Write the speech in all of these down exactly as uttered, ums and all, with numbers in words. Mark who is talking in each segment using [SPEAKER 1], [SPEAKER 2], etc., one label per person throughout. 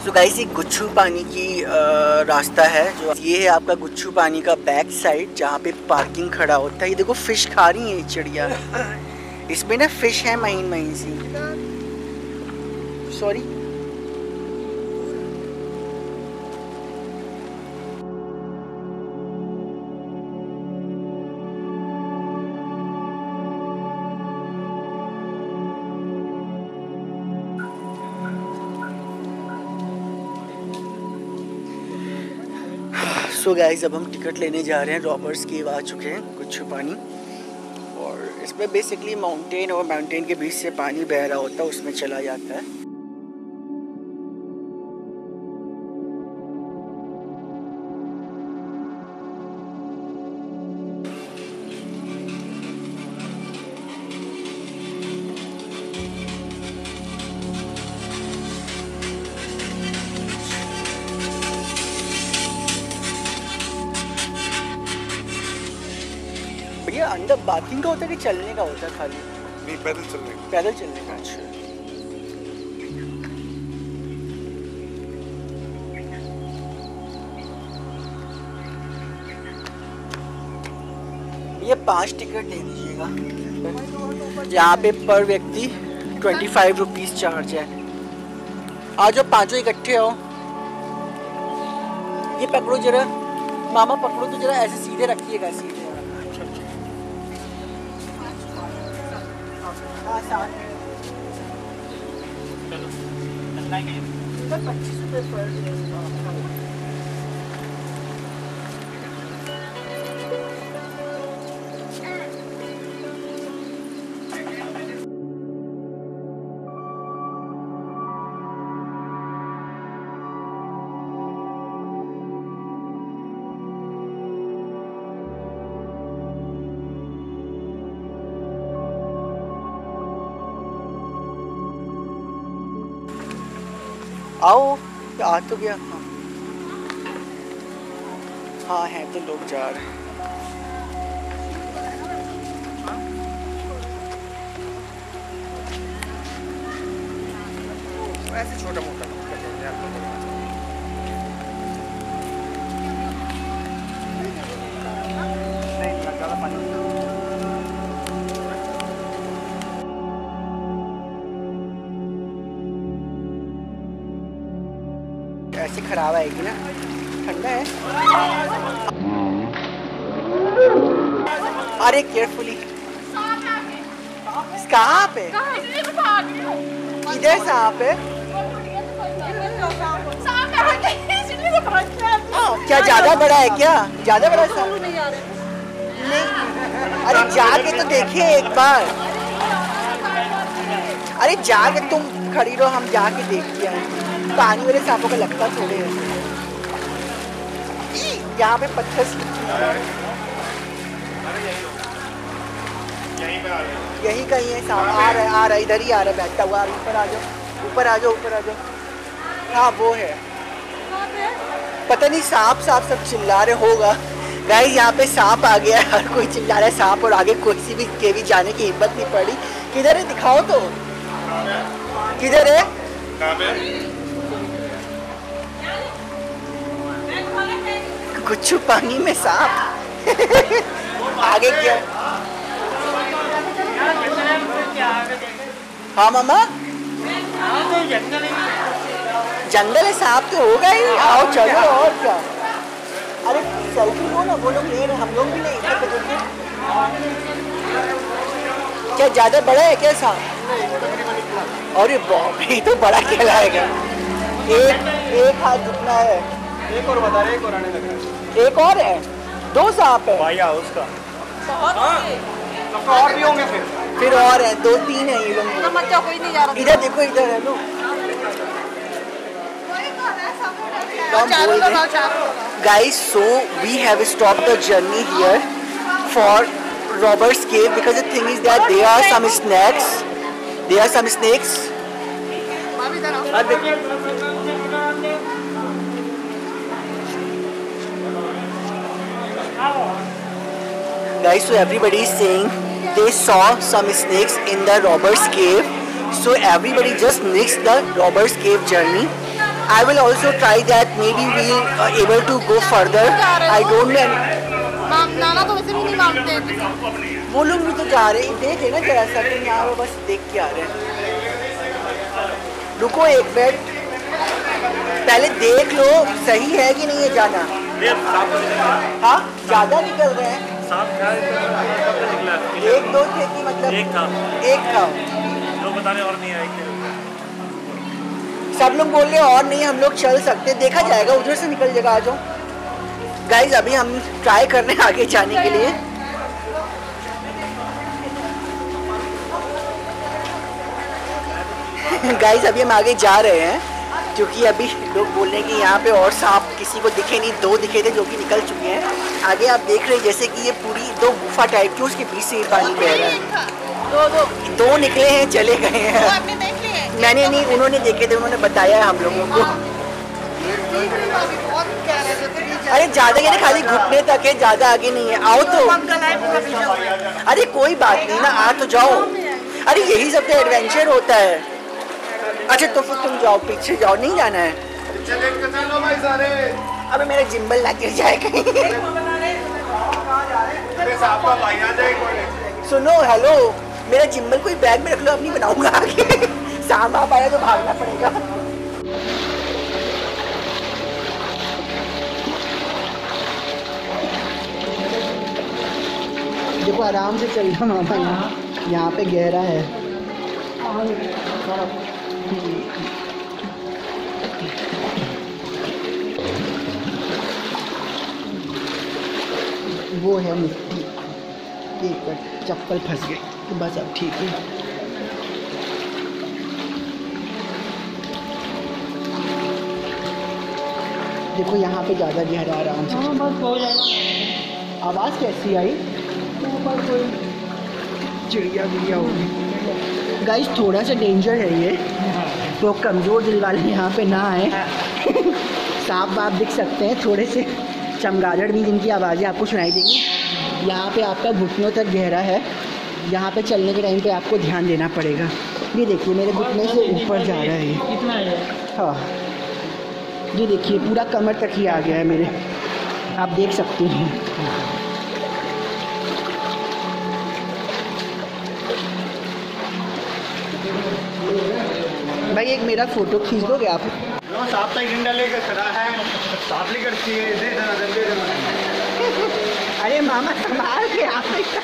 [SPEAKER 1] तो गाइस ये गुच्छू पानी की रास्ता है, जो ये है आपका गुच्छू पानी का बैक साइड जहाँ पे पार्किंग खड़ा होता है। ये देखो फिश खा रही है चिड़िया, इसमें ना फिश है महीन महीन सी। सॉरी सो गाइस अब हम टिकट लेने जा रहे हैं। रॉबर्स केव आ चुके हैं, गुच्छू पानी, और इसमें बेसिकली माउंटेन और माउंटेन के बीच से पानी बह रहा होता है, उसमें चला जाता है। भैया अंदर बाथिंग का होता है कि चलने का होता है? खाली
[SPEAKER 2] नहीं, पैदल चलने का।
[SPEAKER 1] पैदल चलने का। अच्छा, ये पांच टिकट दे दीजिएगा। यहाँ पे पर व्यक्ति ट्वेंटी फाइव रुपीज चार्ज है। आ जाओ पांचों इकट्ठे आओ। ये पकड़ो जरा मामा, पकड़ो तो जरा, ऐसे सीधे रखिएगा, सीधे। पच्चीस रुपये पर आओ। आ तो गया। हाँ हाँ है तो लोग जा रहे हैं।
[SPEAKER 2] ऐसे छोटा मोटा
[SPEAKER 1] ऐसे खराब आएगी ना, ठंडा है। अरे केयरफुली। कहाँ पे? इधर सांप है? क्या ज्यादा बड़ा है क्या? ज्यादा बड़ा सांप नहीं? अरे जाके तो देखिए एक बार। अरे जाके तुम खड़ी रहो, हम जाके देखते हैं। पानी वाले सांपों का लगता थोड़े है। यहाँ पे पत्थर यही कहीं है सांप। आ रहा है, आ रहा है, इधर ही आ रहा है, बैठा हुआ। ऊपर आ जाओ, ऊपर आ जाओ, ऊपर आ जाओ। हाँ वो है, पता नहीं सांप सांप सब चिल्ला रहे होगा। गाइस यहाँ पे सांप आ गया है, हर कोई चिल्ला रहा है सांप, और आगे कोई सी भी के भी जाने की हिम्मत नहीं पड़ी। किधर है दिखाओ तो, किधर है? गुच्छू पानी में सांप। आगे क्या? हाँ मामा, जंगल है, सांप तो होगा ही। आओ चलो, और क्या। अरे सेल्फी लो ना, वो लोग ले रहे, हम लोग भी नहीं। क्या ज्यादा बड़ा है क्या सांप? अरे बाप रे, तो बड़ा कहलाएगा। एक एक हाथ जितना है।
[SPEAKER 2] एक और बता रहे, एक और आने लग रहा है।
[SPEAKER 1] एक और है, दो सांप है
[SPEAKER 2] भाई हाउस का। और भी होंगे फिर
[SPEAKER 1] फिर और है, दो तीन है ये लोग।
[SPEAKER 3] कोई नहीं जा रहा।
[SPEAKER 1] इधर देखो, इधर है लोग। Guys, so we have stopped the journey here for Robbers Cave because the thing is that there are some snakes. There are some snakes. Guys, so everybody is saying they saw some snakes in the Robbers Cave. So everybody just missed the Robbers Cave journey. I will also try that. Maybe we'll uh, able to go further. I don't know.
[SPEAKER 3] नाना तो वैसे भी नहीं मांगते।
[SPEAKER 1] वो लोग भी तो जा रहे हैं, देख ना जरा सा, यहाँ पे बस देख के आ रहे हैं। रुको एक मिनट, पहले देख लो सही है कि नहीं है जाना। हाँ ज्यादा निकल रहे हैं। एक दो थे कि मतलब
[SPEAKER 4] एक था
[SPEAKER 1] एक था
[SPEAKER 4] लोग बता रहे और नहीं है।
[SPEAKER 1] सब लोग बोल रहे और नहीं, हम लोग चल सकते, देखा जाएगा, उधर से निकल जाएगा। आ जाओ गाइज, अभी हम ट्राई करने आगे जाने के लिए। गाइज अभी हम आगे जा रहे हैं क्योंकि अभी लोग बोल रहे हैं कि यहाँ पे और सांप किसी को दिखे नहीं, दो दिखे थे जो कि निकल चुके हैं। आगे आप देख रहे हैं जैसे कि ये पूरी दो गुफा टाइप की, उसके बीच से पानी बह रहा है।
[SPEAKER 3] दो दो
[SPEAKER 1] दो निकले हैं, चले गए हैं।
[SPEAKER 3] आपने देख लिए?
[SPEAKER 1] मैंने नहीं, उन्होंने देखे थे, उन्होंने बताया है हम लोगों को। अरे ज्यादा ये खाली घुटने तक है, ज्यादा आगे नहीं है। आओ तो, अरे कोई बात नहीं ना, आ तो जाओ। अरे यही सब तो एडवेंचर होता है। अच्छा तो फिर तुम जाओ, पीछे जाओ, नहीं जाना है। अबे मेरा जिम्बल ना गिर जाए कहीं। सुनो हेलो, मेरा जिम्बल कोई बैग में रख लो, अब नहीं बनाऊंगा आगे। सांप आप आया तो भागना पड़ेगा। देखो आराम से चल रहा मामा, यहाँ यहाँ पे गहरा है। वो है मिट्टी, एक बार चप्पल फंस गई तो बस अब ठीक है। देखो यहाँ पे ज़्यादा गहरा, आराम से। आवाज़ कैसी आई? चिड़िया विड़िया होगी। गाइस थोड़ा सा डेंजर है ये, तो कमज़ोर दिल वाले यहाँ पे ना आए। सांप वाप दिख सकते हैं, थोड़े से चमगादड़ भी, जिनकी आवाज़ें आपको सुनाई देंगी। यहाँ पे आपका घुटनों तक गहरा है, यहाँ पे चलने के टाइम पे आपको ध्यान देना पड़ेगा। ये देखिए मेरे घुटने से ऊपर जा रहा है ये।
[SPEAKER 3] कितना है?
[SPEAKER 1] हाँ ये देखिए पूरा कमर तक ही आ गया है मेरे, आप देख सकते हैं। भाई एक मेरा फोटो खींच दोगे आप?
[SPEAKER 2] सांप तक डंडा लेकर खड़ा है, सांप लेकर
[SPEAKER 1] अरे मामा संभाल के, आप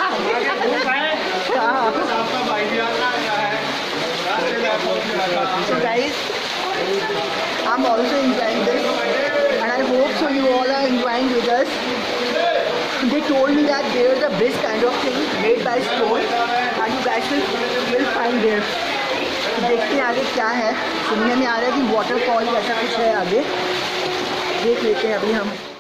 [SPEAKER 1] So guys, I'm also enjoying this and I hope so you all are enjoying with us. They told me that there is a bridge kind of thing made by stone and you guys will, will find there. तो देखते हैं आगे क्या है। सुनने में आ रहा है कि वाटरफॉल जैसा कुछ है आगे, देख लेते हैं अभी हम।